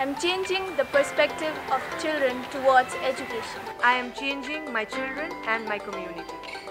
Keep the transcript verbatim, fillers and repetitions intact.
am changing the perspective of children towards education. I am changing my children and my community.